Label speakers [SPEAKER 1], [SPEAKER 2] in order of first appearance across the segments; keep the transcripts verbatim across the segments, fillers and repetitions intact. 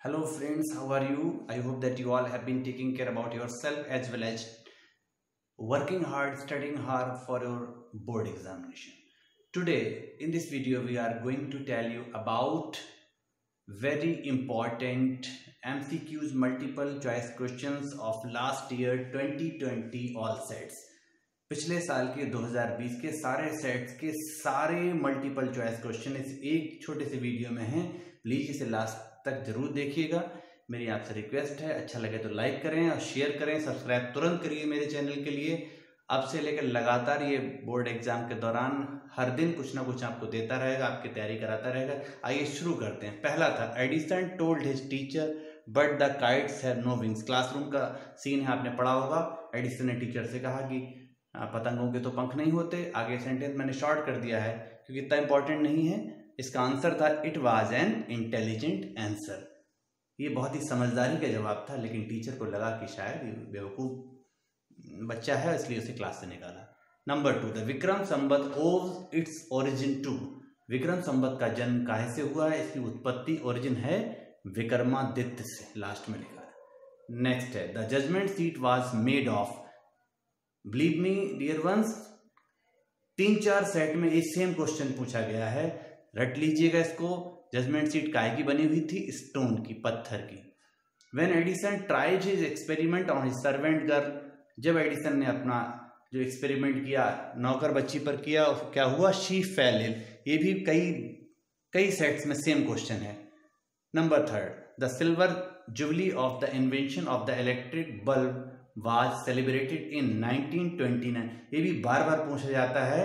[SPEAKER 1] Hello friends, how are you? I hope that you all have been taking care about yourself as well as working hard, studying hard for your board examination. Today in this video we are going to tell you about very important M C Qs multiple choice questions of last year twenty twenty all sets. पिछले साल के दो हज़ार बीस के सारे sets के सारे मल्टीपल चॉइस क्वेश्चन इस एक छोटे से वीडियो में हैं। प्लीज़ इसे लास्ट तक जरूर देखिएगा। मेरी आपसे रिक्वेस्ट है, अच्छा लगे तो लाइक करें और शेयर करें, सब्सक्राइब तुरंत करिए मेरे चैनल के लिए। अब से लेकर लगातार ये बोर्ड एग्जाम के दौरान हर दिन कुछ ना कुछ आपको देता रहेगा, आपकी तैयारी कराता रहेगा। आइए शुरू करते हैं। पहला था, Edison told his teacher but the kites have no wings. Classroom का सीन है, आपने पढ़ा होगा। एडिसन ने टीचर से कहा कि पतंगों के तो पंख नहीं होते। आगे सेंटेंस मैंने शॉर्ट कर दिया है क्योंकि इतना इंपॉर्टेंट नहीं है। इसका आंसर था it was an intelligent answer. ये बहुत ही समझदारी का जवाब था, लेकिन टीचर को लगा कि शायद ये बेवकूफ़ बच्चा है, इसलिए उसे क्लास से निकाला। Number two, the Vikram Samvat owes its origin to. Vikram Samvat का जन्म काहे से हुआ है? इसकी उत्पत्ति ओरिजिन है विक्रमादित्य से, लास्ट में लिखा है। नेक्स्ट है, the judgement seat was made of. Believe me dear ones, तीन चार सेट में एक सेम क्वेश्चन पूछा गया है, रट लीजिएगा इसको। जजमेंट सीट काहे की बनी हुई थी? स्टोन की, पत्थर की। When Edison tried his experiment on his servant girl. जब एडिसन ने अपना जो एक्सपेरिमेंट किया नौकर बच्ची पर किया, क्या हुआ? She fell ill. ये भी कई कई सेट्स में सेम क्वेश्चन है। Number third, the silver jubilee of the invention of the electric bulb was celebrated in nineteen twenty nine. ये भी बार बार पूछा जाता है।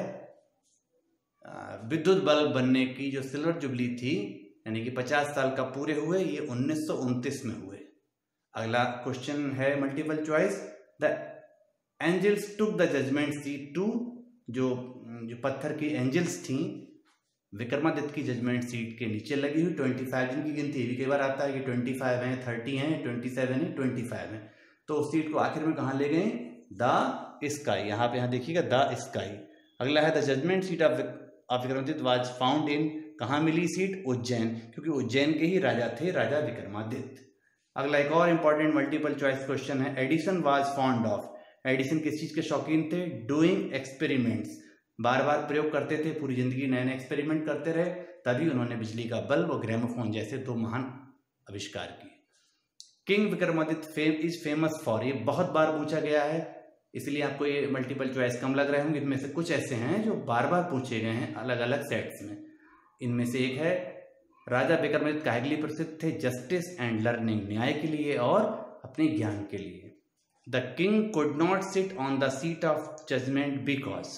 [SPEAKER 1] विद्युत बल्ब बनने की जो सिल्वर जुबली थी, यानी कि पचास साल का पूरे हुए, ये उन्नीस सौ उनतीस में हुए। अगला क्वेश्चन है multiple choice, the angels took the judgement seat to. जो जो पत्थर की एंजल्स थी विक्रमादित्य की जजमेंट सीट के नीचे लगी हुई। पच्चीस दिन की गिनती भी कई बार आता है कि पच्चीस हैं, तीस हैं, सत्ताईस हैं, पच्चीस हैं। तो उस सीट को आखिर में कहाँ ले गए? The sky. यहाँ पे यहाँ देखिएगा, द स्काई। अगला है, the judgement seat of of Vikramaditya was found in. कहाँ मिली सीट? उज्जैन, क्योंकि उज्जैन के ही राजा थे, राजा विक्रमादित्य। अगला एक और इंपॉर्टेंट मल्टीपल चॉइस क्वेश्चन है, Edison was fond of. Edison किस चीज के शौकीन थे? Doing experiments. बार बार प्रयोग करते थे, पूरी जिंदगी नए नए एक्सपेरिमेंट करते रहे, तभी उन्होंने बिजली का बल्ब और ग्रामोफोन जैसे दो महान आविष्कार किए। King Vikramaditya fame is famous for. ये बहुत बार पूछा गया है, इसलिए आपको ये मल्टीपल चॉइस कम लग रहे होंगे। इनमें से कुछ ऐसे हैं जो बार बार पूछे गए हैं अलग अलग सेट्स में। इनमें से एक है, राजा विक्रमादित्य काहे के लिए प्रसिद्ध थे? जस्टिस एंड लर्निंग, न्याय के लिए और अपने ज्ञान के लिए। The king could not sit on the seat of judgement because.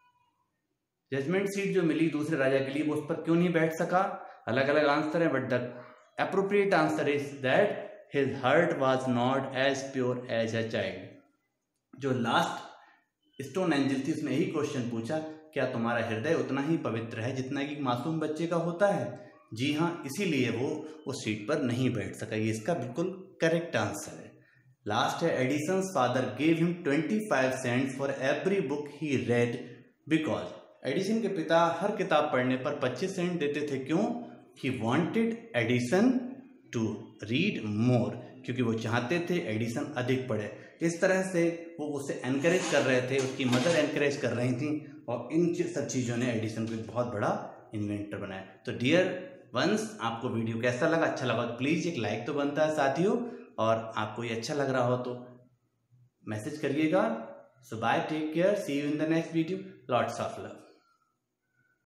[SPEAKER 1] Judgement seat जो मिली दूसरे राजा के लिए, वो उस पर क्यों नहीं बैठ सका? अलग अलग आंसर है, but the appropriate answer is that his heart was not as pure as a child. जो लास्ट स्टोन एंजल थी, उसने यही क्वेश्चन पूछा, क्या तुम्हारा हृदय उतना ही पवित्र है जितना कि मासूम बच्चे का होता है? जी हाँ, इसीलिए वो उस सीट पर नहीं बैठ सका। ये इसका बिल्कुल करेक्ट आंसर है। लास्ट है, एडिसन्स फादर गेव हिम पच्चीस cents for every book he read because. Edison के पिता हर किताब पढ़ने पर पच्चीस सेंट देते थे। क्यों? He wanted Edison to read more, क्योंकि वो चाहते थे एडिसन अधिक पढ़े। इस तरह से वो उसे एनकरेज कर रहे थे, उसकी मदर एनकरेज कर रही थी, और इन सब चीज़ों ने एडिसन को एक बहुत बड़ा इन्वेंटर बनाया। तो डियर वंस, आपको वीडियो कैसा लगा? अच्छा लगा तो प्लीज़ एक लाइक तो बनता है साथियों, और आपको ये अच्छा लग रहा हो तो मैसेज करिएगा। So bye, take care, see you in the next video, lots of love.